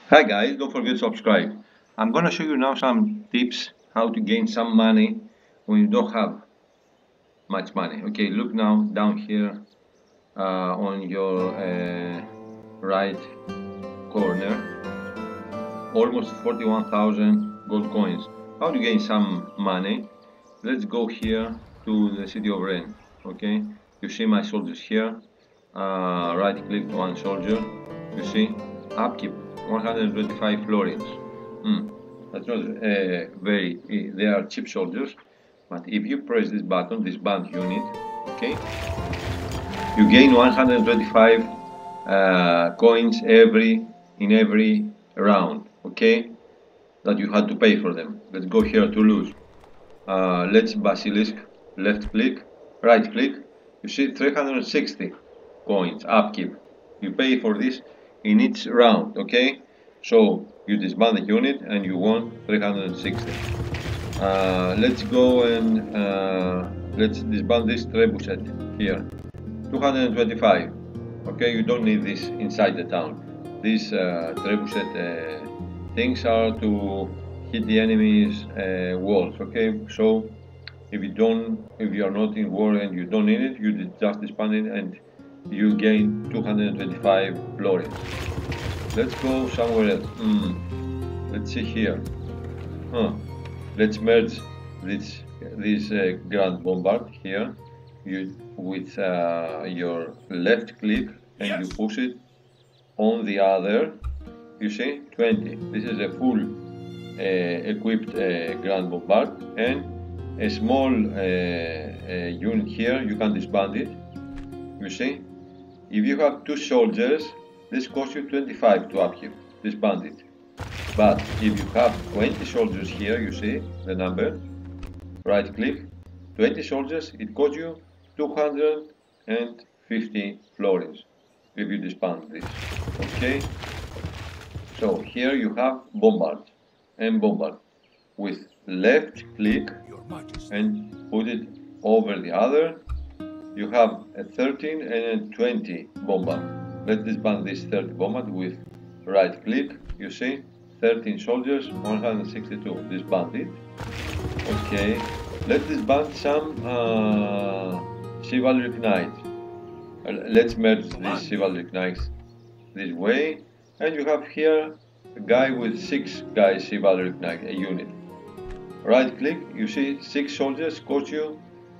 Hi guys, don't forget to subscribe. I'm gonna show you now some tips how to gain some money when you don't have much money. Okay, look now down here on your right corner, almost 41,000 gold coins. How to gain some money? Let's go here to the city of Rennes. Okay, you see my soldiers here. Right click one soldier. You see upkeep 125 florins. That's not very. They are cheap soldiers, but if you press this button, this band unit, okay, you gain 125 coins in every round. Okay, that you had to pay for them. Let's go here to lose. Let's basilisk, left click, right click. You see 360 coins upkeep. You pay for this in each round, okay? So you disband the unit and you won 360. Let's go and let's disband this trebuchet here. 225. Okay, you don't need this inside the town. These trebuchet things are to hit the enemy's walls. Okay, so if you are not in war and you don't need it, you just disband it and you gain 225 florins. Let's go somewhere else. Let's see here. Let's merge this Grand Bombard here. With your left click and you push it on the other. You see 20. This is a full equipped Grand Bombard, and a small unit here. You can disband it. You see, if you have 2 soldiers, this costs you 25 to upkeep. Disband it. But if you have 20 soldiers here, you see the number. Right click, 20 soldiers. It costs you 250 florins if you disband this. Okay, so here you have bombard and bombard with left click and put it over the other. You have a 13 and a 20 bombard. Let's disband this 30 bombard with right click. You see 13 soldiers, 162. Disband it. Okay, let's disband some chivalric knights. Let's merge these chivalric knights this way, and you have here a guy with 6 guys chivalric knight, a unit. Right click, you see 6 soldiers cost you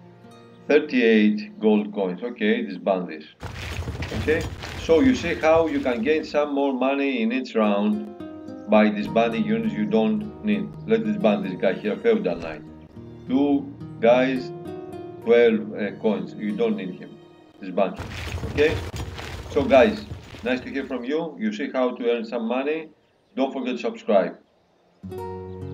38 gold coins. Okay, disband this. Okay, so you see how you can gain some more money in each round by disbanding units you don't need. Let's disband this guy here, feudal knight. 2 guys, 12 coins. You don't need him. Disband him. Okay? So guys, nice to hear from you. You see how to earn some money. Don't forget to subscribe.